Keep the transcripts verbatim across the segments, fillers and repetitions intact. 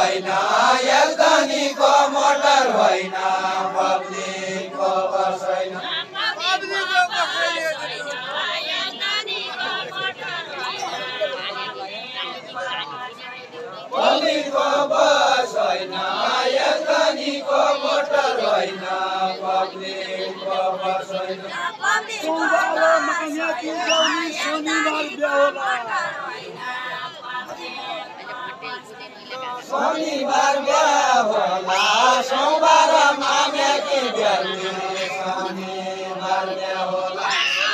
होइन यसधनीको मोटर होइन पब्लिकको बस होइन पब्लिकको बस होइन यसधनीको मोटर होइन पब्लिकको बस होइन सोमबार मान्या कि गौरी शनिबार बेहोला शनिबार बेहोला सोमबार मान्या कि गौरी शनिबार बेहोला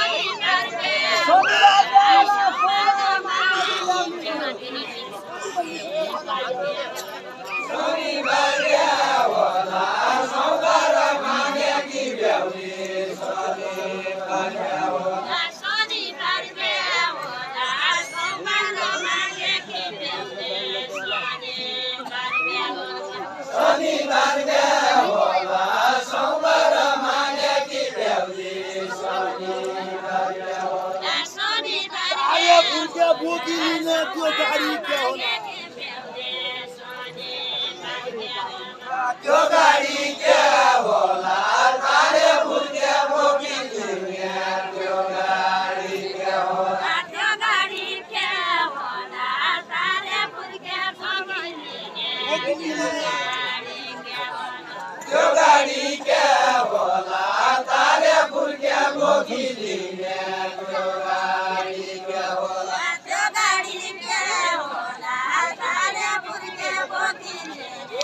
शनिबार बेहोला सोमबार मान्या कि गौरी शनिबार बेहोला शनिबार बेहोला सोमबार मान्या कि गौरी शनिबार बेहोला शनिबार बेहोला सोमबार मान्या कि गौरी शनिबार बेहोला आयो भुर्के बोकी लिने त्यो गाडी के होला त्यो गाडी के होला तारे भुर्के बोकी लिने त्यो गाडी के होला त्यो गाडी के होला तारे भुर्के बोकी लिने त्यो गाडी के होला तारे भुर्के बोकी लिने त्यो गाडी के होला त्यो गाडी के होला तारे भुर्के बोकी लिने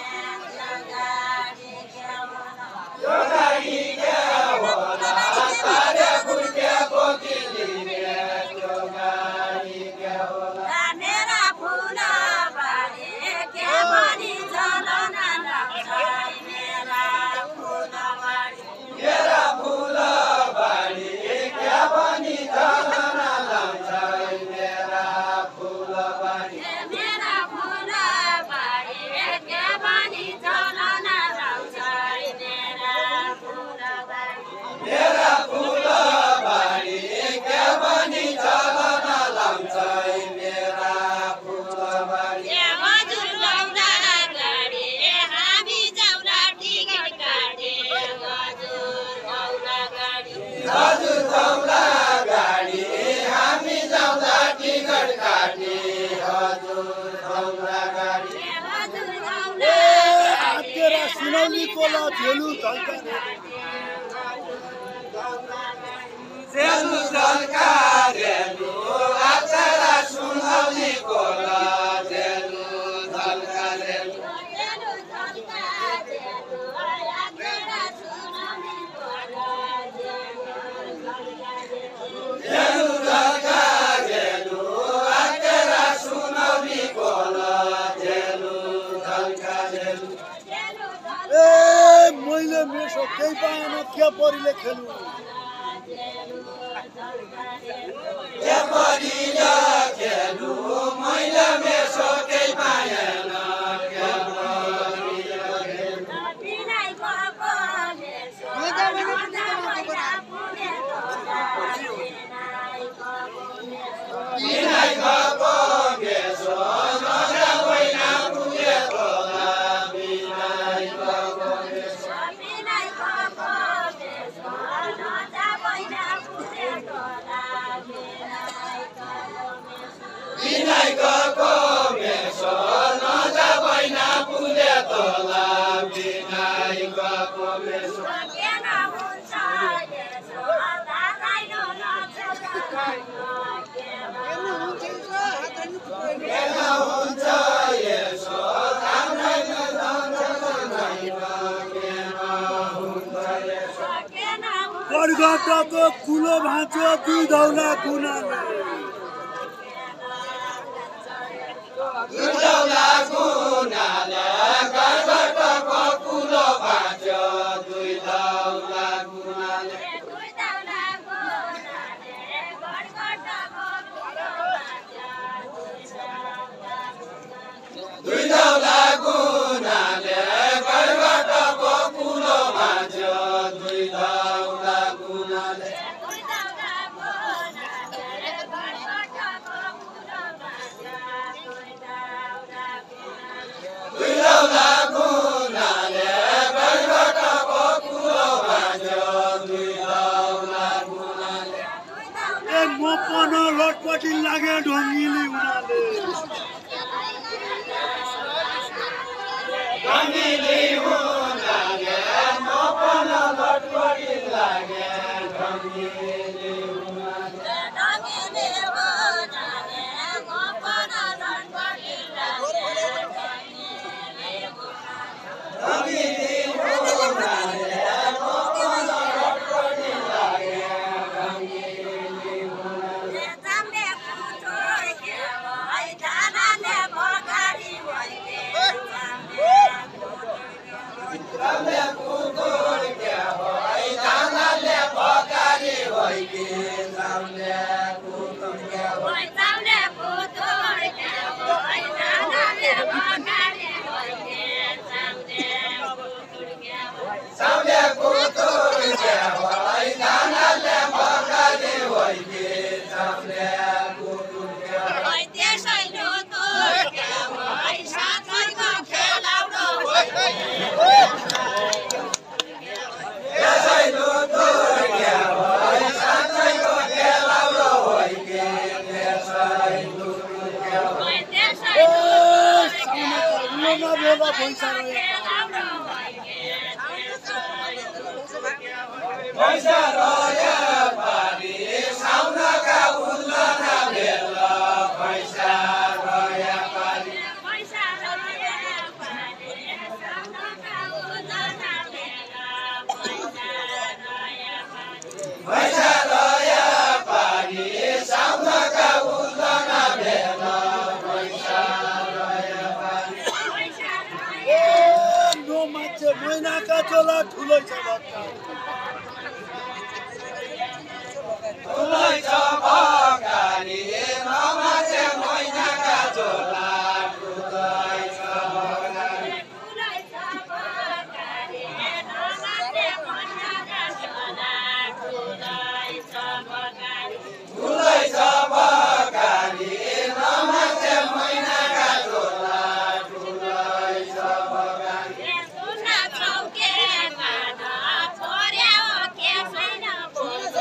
त्यो गाडी के होला तारे भुर्के बोकी लिने त्यो गाडी के होला मेरा फुला बारी के बनी चलन लाउँछ मेरा फुला बारी मेरा फुलबारी क्या पनि चलन लाउँछ मेरा फुलबारी मेरा फुला बारी के बनी चलन लाउँछ मेरा फुला बारी मेरा फुलबारी क्या पनि चलन लाउँछ मेरा फुलबारी ए हजुर लौला गाडी हामी जाउला टिकट काटे हजुर लौला गाडी हजुर जाउँला गाडी हामी जाउँला टिकट काटे हजुर जाउँला गाडी ए हजुर ए लौला तेरा सुनौली कोला झेलु झल्का जेलु झल्कारेलु आचरा सुनौली कोला जेलु झल्कारेलु जेलु झल्का जेलु आकेरा सुनौली कोला जेलु झल्का जेलु झल्कारेलु आचरा सुनौली कोला जेलु झल्कारेलु जेलु ए मैले मेसो केही पाएन के परिले खेलु के परिले खेलु मैले मेसो केही पाएन के परिले खेलु बिनाइ गएको मेसो नजा भइना पुगे तोला बिनाइ गएको मेसो बिनाइ गएको मेसो नजा भइना पुगे तोला बिनाइ गएको मेसो बिनाइ गएको मेसो नजा भइना पुगे तोला बिनाइ गएको मेसो बिनाइ गएको मेसो नजा भइना पुगे तोला बिनाइ गएको मेसो केन हुन्छ यसो दादाइलो नछोड्नु केन केन हुन्छ यसो राम्रैन जान्छ केन हुन्छ यसो केन करगटको कुलो भाँचो दुई धौला कुनाले दुधौला गुनाले करगटको कुलो भाँच्यो दुई धौला गुनाले दुई दाउला गोनाले गडगडको कुलो भाँच्यो दुई दाउला गोनाले दुई धौला गुनाले करगटको कुलो भाँच्यो दुई धौला गुनाले दुई दाउला गोनाले गडगडको कुलो भाँच्यो दुई दाउला गोनाले लटपटी लागे ढोंगीले उनाले ढोंगीले उनाले नपन लटपटी लागे ढोंगीले उनाले ढोंगीले उनाले नपन लटपटी लागे ढोंगीले उनाले नपन लटपटी लागे ढोंगीले उनाले सामने पुतोर के भाइ जानाले भगारी भइले सामने पुतोर के भाइ जानाले भगारी भइले सामने पुतोर के भाइ सामने पुतोर के भाइ जानाले भगारी भइले सामने पुतोर के भाइ सामने पुतोर के भाइ जानाले भगारी भइले सामने पुतोर के भाइ त्यसैले तोर के भाइ साथैको खेलाउरो भइले त्यसैले तोर के भाइ साथैको खेलाउरो भइले त्यसैले तोर के भाइ त्यसैले तोर के भाइ बेला पैसा खेलाउरो भइले पैसा रह्यो पारी साउनका उल्लना बेला पैसा रह्यो पारी पैसा रह्यो पारी साउनका उल्लना बेला पैसा रह्यो पारी पैसा रह्यो पारी साउनका उल्लना बेला पैसा रह्यो पारी पैसा रह्यो नो मान्छे महिनाका चोला ठुलो छ बच्चा ठुलै छ भगारी नमाचे महिनाका झोला ठुलै छ भगारी ठुलै छ भगारी नमाचे महिनाका झोला ठुलै छ भगारी ठुलै छ भगारी नमाचे महिनाका झोला ठुलै छ भगारी सुना चौके काना छोर्याओ के छैन बोल्छ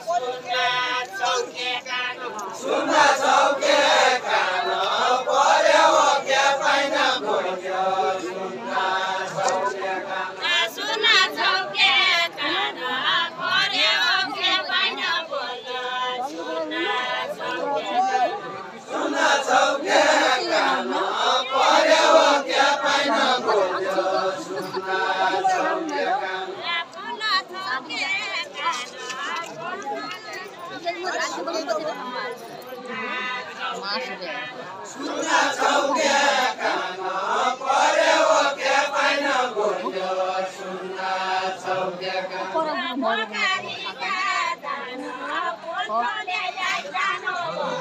सुन्दा चौके कान पर्यो के पाइन बोल्यो सुन्दा चौके कान सुन्दा चौके कान पर्यो के पाइन बोल्यो सुन्दा चौके कान सुन्दा चौके कान पर्यो के पाइन बोल्यो सुन्दा चौके कान सुन्दा चौके सुन्दा चौके कान पर्यो के पाइन बोल्यो सुन्दा चौके कान भगारीका धान कोल्टोले जानो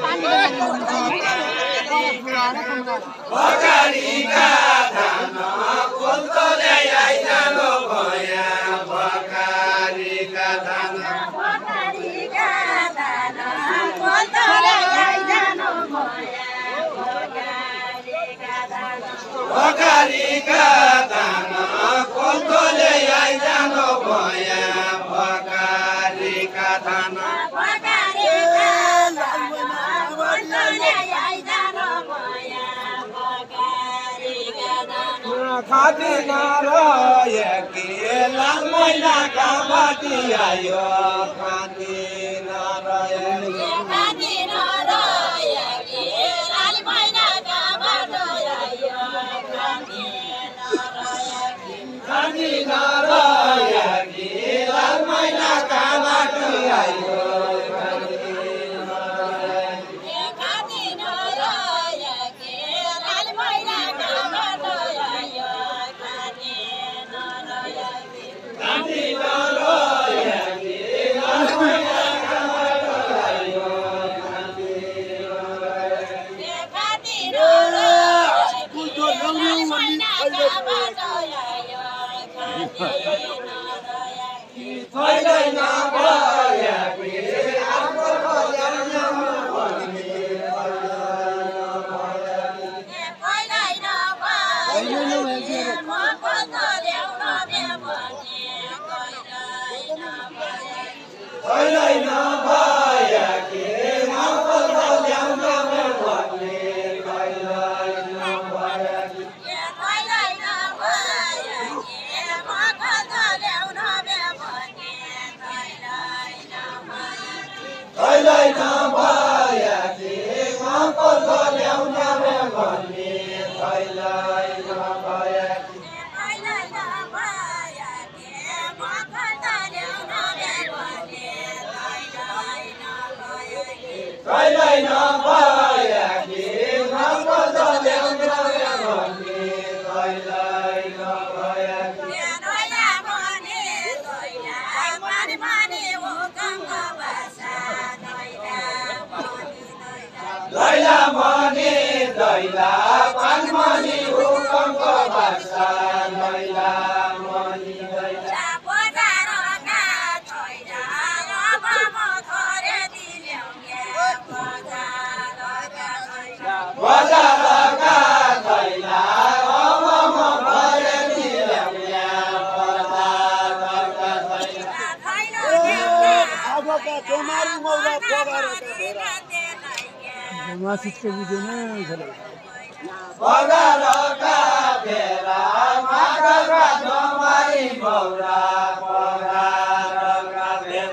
भगारीका धान कोल्टोले जानो भया भगारीका धान भगारीका धान कोल्टोले जानो भया भगारीका धान भगारीका धान कोल्टोले जानो भया भगारीका धान भगारीका धान कोल्टोले जानो भया भगारीका धान खाती नरह्यो कि लाल महिनाका बाटी आयो खाती नरह्यो खाती नरह्यो कि लाल महिनाका बाटो आयो खाती नरह्यो खाती नरह्यो कि लाल महिनाका बाटो आयो खाती नरह्यो कि लाल महिनाका बाटो आयो खाती नरह्यो खाती नरह्यो कि लाल महिनाका बाटो आयो खाती नरह्यो खाती नरह्यो कि लाल महिनाका बाटो आयो खाती नरह्यो छैन भया कि आफ्नो भजन भन्ने पहिल्यै नभए म कत ल्याउन भने पहिल्यै नभए कि म कत भया कि नबदले भने दैलाई नभया कि दैला भने दैला पानी पानी हुकुमको भाषा दैला भने दैला दैला भने दैला पानी पानी हुकुमको भाषा दैला भने दैला बजारका छैन अब म खरेदी ल्याउने बजारका छैन बजारका दैला अब म खरेदी ल्याउने बजारका दैला आगोका चौमारी मौरा बगारेका मासिकको बुझेन बजारका बेला मागका जमाई